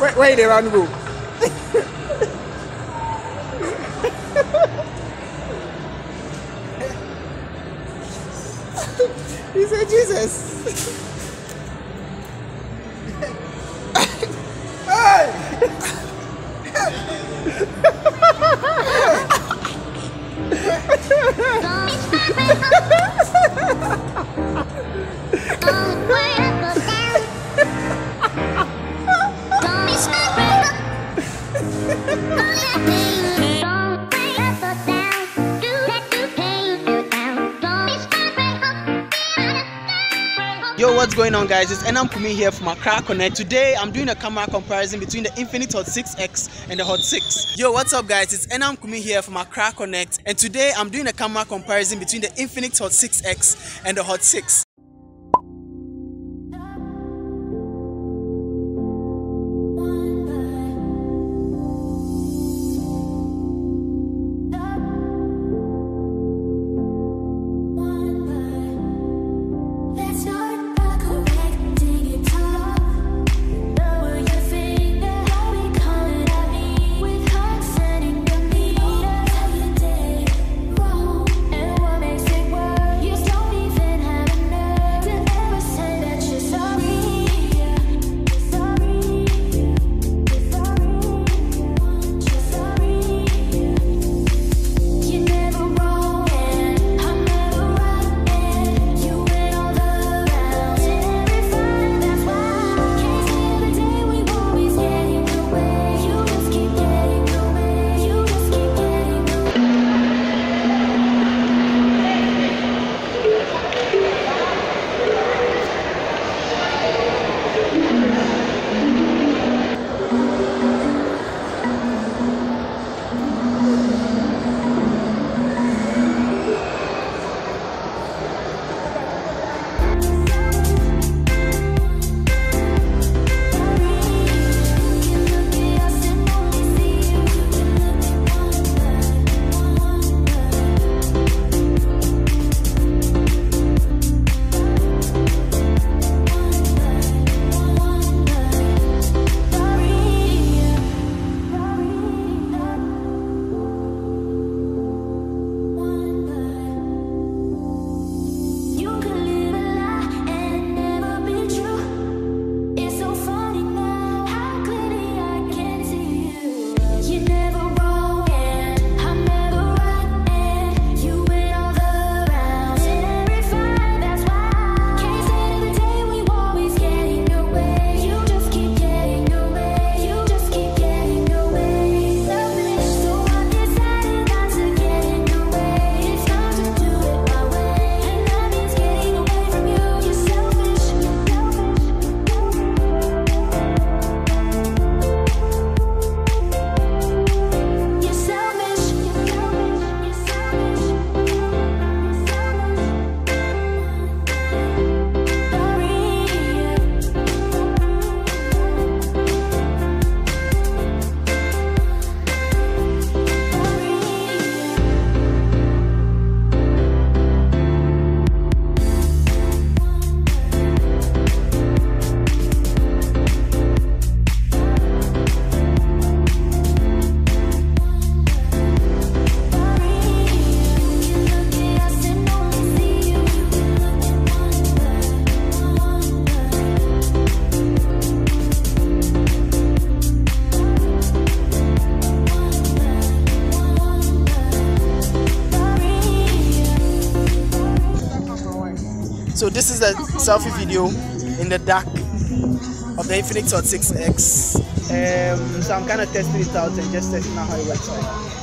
Where did the man go? He said, Jesus. Hey! Yo, what's going on, guys? It's Enam Kumi here from Accra Connect. Today I'm doing a camera comparison between the Infinix Hot 6X and the Hot 6. Yo, what's up, guys? It's Enam Kumi here from Accra Connect, and today I'm doing a camera comparison between the Infinix Hot 6X and the Hot 6. So this is the selfie video in the dark of the Infinix Hot 6X. So I'm kind of testing it out and just testing out how it works.